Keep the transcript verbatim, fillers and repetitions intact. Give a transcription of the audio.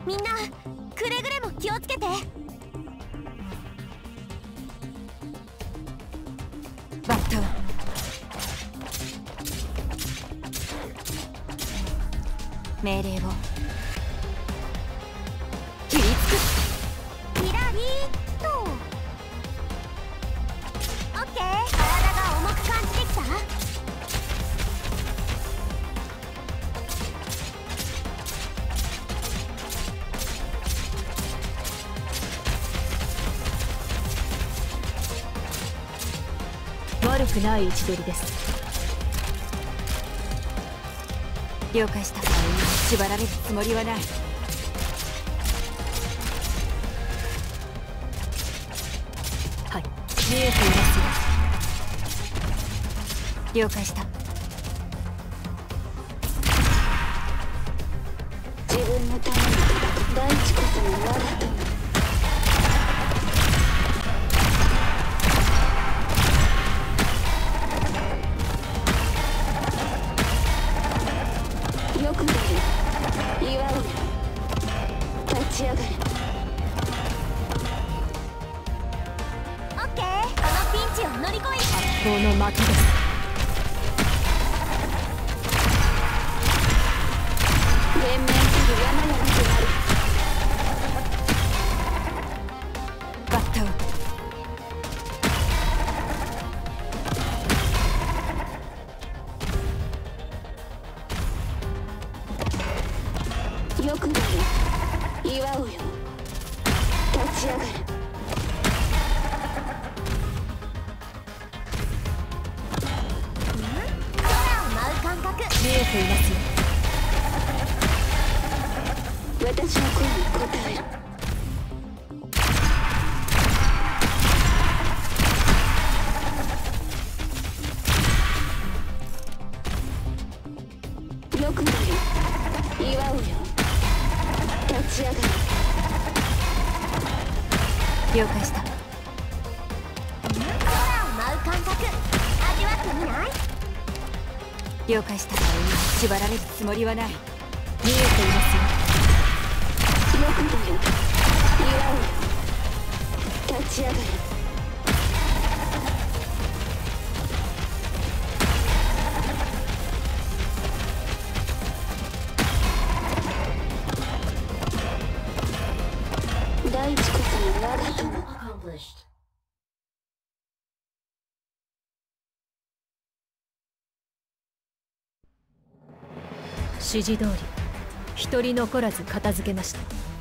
みんなくれぐれも気をつけて。バッタ命令を切りつく。キラリーとオッケー。体が重く感じてきた。 悪くない位置取りです。 了解した。縛られるつもりはない。 はい、見えていますよ。 了解した。 自分のために大地こそが我が友。よく出る。祝うよ。立ち上がる。 オッケー。このピンチを乗り越える。 この的です。 全面する山々となる。 バッタをよく出る。祝うよ。立ち上がる。 空を舞う感覚。 見えていますよ。 私の声に応える。よく出る。祝うよ。立ち上がる。 了解した。空を舞う感覚味わってみない？了解した。縛られるつもりはない。 見えていますよ。 よく出る。祝うよ。立ち上がる。大地こそが我が友。 指示通り一人残らず片付けました。